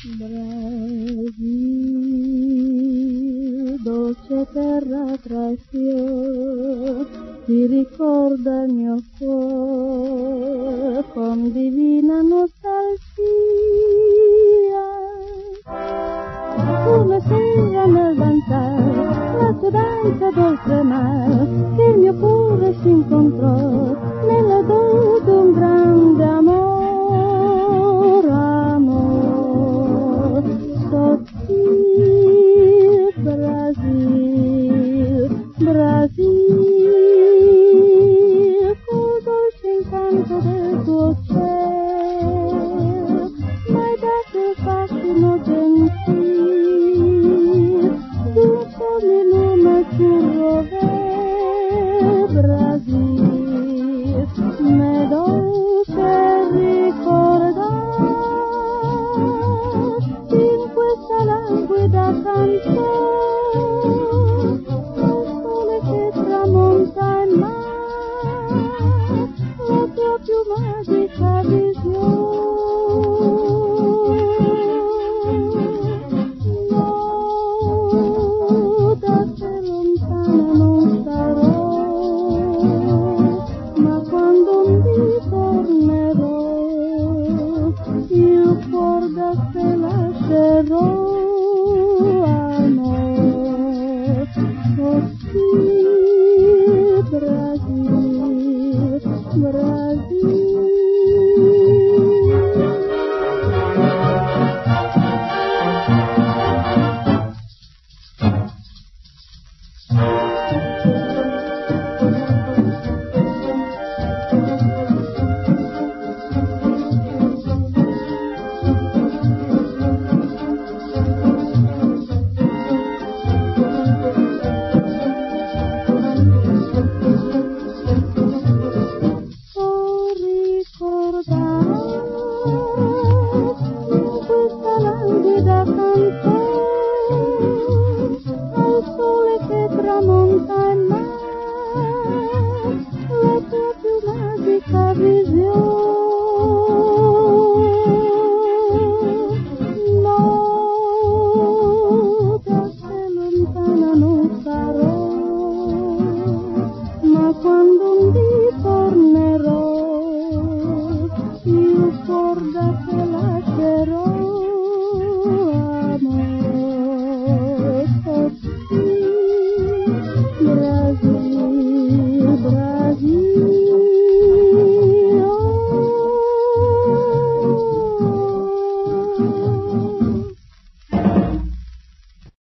Brasil, dolce terra tra i fiori, ti ricorda il mio cuore con divina nostalgia. Come sera nel danzare, la tua danza d'oltre mare, che il mio cuore si incontrò nella dor d'un grande amor, amor, sottil Brasil, Brasil, col dolce incanto del tuo cielo, m'hai dato il fascino gentil, d'un sole lume azzurro ver, Brasil, m'è dolce ricordar in questa languida canzone il sole che tramonta in mare, la tua più magica visione. No, da te lontana non starò, ma quando mi tornerò il cuor da te lascerò, amor, così Brasil, Brasil. Brasil.